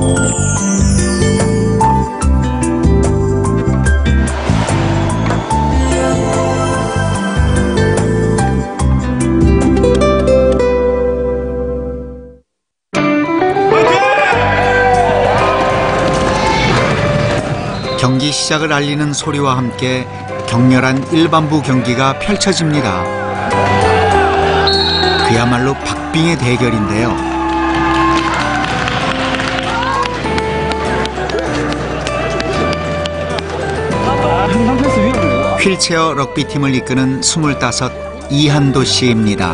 경기 시작을 알리는 소리와 함께 격렬한 일반부 경기가 펼쳐집니다. 그야말로 박빙의 대결인데요. 휠체어 럭비팀을 이끄는 25 이한도 씨입니다.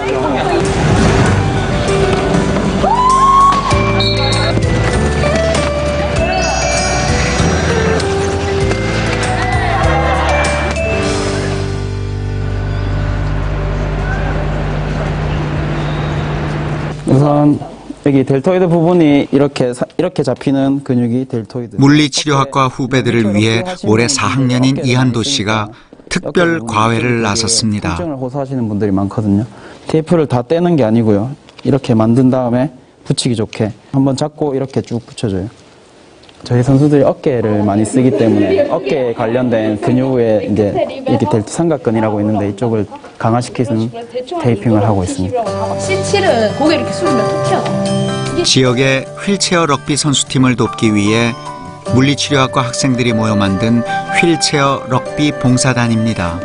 우선 여기 델토이드 부분이 이렇게 잡히는 근육이 델토이드. 물리치료학과 후배들을 위해 올해 4학년인 이한도 씨가 특별 과외를 나섰습니다. 통증을 호소하시는 분들이 많거든요. 테이프를 다 떼는 게 아니고요. 이렇게 만든 다음에 붙이기 좋게 한번 잡고 이렇게 쭉 붙여줘요. 저희 선수들이 어깨를 많이 쓰기 때문에 어깨에 관련된 근육에 이제 이렇게 델토 삼각근이라고 있는데 이쪽을 강화시키는 테이핑을 하고 있습니다. C7은 고개 이렇게 숙이면 툭 튀어나와. 지역의 휠체어 럭비 선수팀을 돕기 위해 물리치료학과 학생들이 모여 만든 휠체어 럭비 봉사단입니다.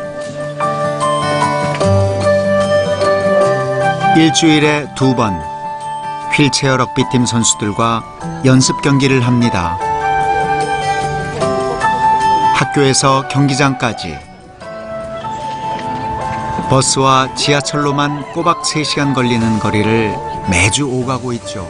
일주일에 2번 휠체어 럭비팀 선수들과 연습 경기를 합니다. 학교에서 경기장까지 버스와 지하철로만 꼬박 3시간 걸리는 거리를 매주 오가고 있죠.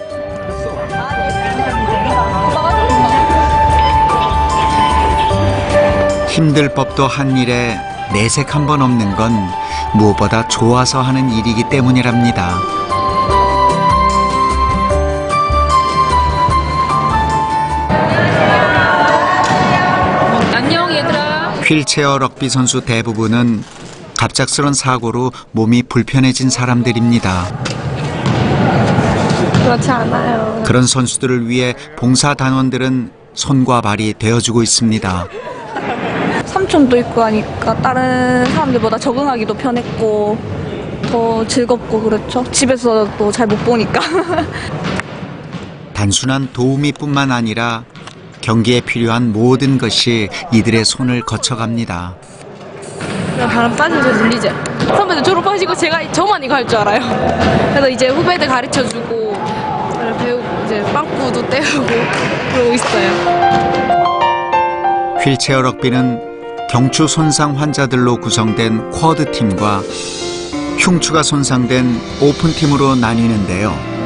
힘들 법도 한 일에 내색 한 번 없는 건 무엇보다 좋아서 하는 일이기 때문이랍니다. 안녕 얘들아. 휠체어 럭비 선수 대부분은 갑작스런 사고로 몸이 불편해진 사람들입니다. 그렇지 않아요. 그런 선수들을 위해 봉사단원들은 손과 발이 되어주고 있습니다. 삼촌도 있고 하니까 다른 사람들보다 적응하기도 편했고 더 즐겁고 그렇죠. 집에서도 잘 못 보니까. 단순한 도우미뿐만 아니라 경기에 필요한 모든 것이 이들의 손을 거쳐갑니다. 바람 빠지면서 눌리죠. 선배들 졸업하시고 저만 이거 할 줄 알아요. 그래서 이제 후배들 가르쳐주고 배우고 이제 빵꾸도 떼우고 그러고 있어요. 휠체어 럭비는 경추 손상 환자들로 구성된 쿼드 팀과 흉추가 손상된 오픈 팀으로 나뉘는데요.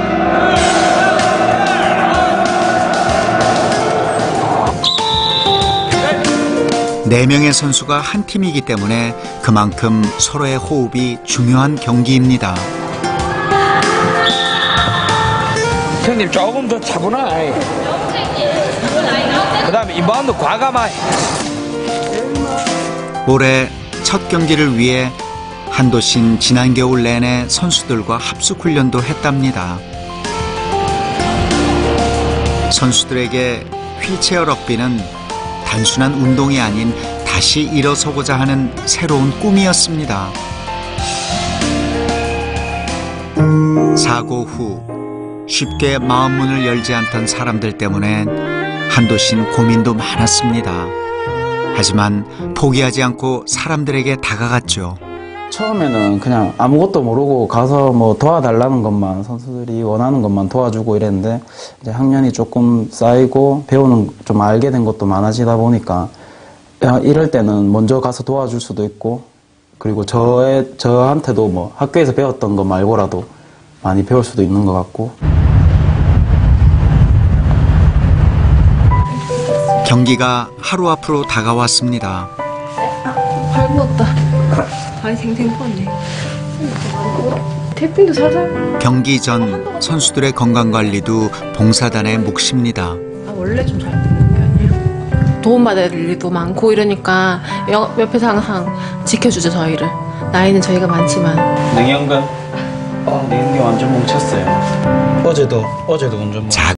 네 명의 선수가 한 팀이기 때문에 그만큼 서로의 호흡이 중요한 경기입니다. 형님 조금 더 차분하게. 그다음에 인바운드 과감하게. 올해 첫 경기를 위해 한도 씨는 지난 겨울 내내 선수들과 합숙 훈련도 했답니다. 선수들에게 휠체어 럭비는 단순한 운동이 아닌 다시 일어서고자 하는 새로운 꿈이었습니다. 사고 후 쉽게 마음문을 열지 않던 사람들 때문에 한도 씨는 고민도 많았습니다. 하지만 포기하지 않고 사람들에게 다가갔죠. 처음에는 그냥 아무것도 모르고 가서 뭐 도와달라는 것만, 선수들이 원하는 것만 도와주고 이랬는데 이제 학년이 조금 쌓이고 배우는 좀 알게 된 것도 많아지다 보니까 이럴 때는 먼저 가서 도와줄 수도 있고, 그리고 저한테도 뭐 학교에서 배웠던 것 말고라도 많이 배울 수도 있는 것 같고. 경기가 하루 앞으로 다가왔습니다. 발 부었다. 발이 생생 부었네. 태핑도 살살. 경기 전 선수들의 건강관리도 봉사단의 몫입니다. 원래 좀 잘 듣는 편이에요. 도움받을 일도 많고 이러니까 옆에서 항상 지켜주죠, 저희를. 나이는 저희가 많지만. 능연근? 능연근 완전 뭉쳤어요. 어제도 완전 뭉쳤어요.